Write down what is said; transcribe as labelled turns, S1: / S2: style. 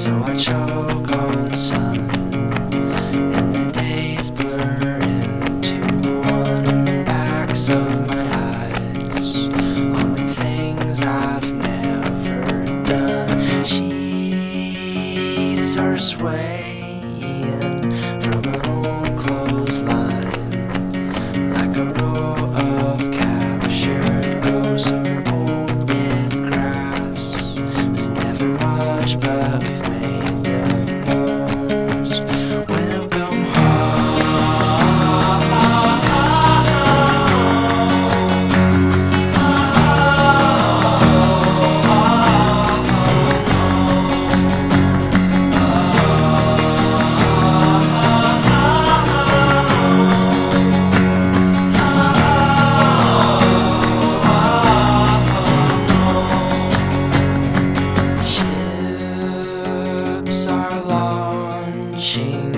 S1: so I choke on sun, and the days blur into one in the backs of my eyes, on the things I've never done. Sheets are swaying from an old clothesline, like a row of captured ghosts or old dead grass. There's never much, but we've made the most. Welcome Ships are launching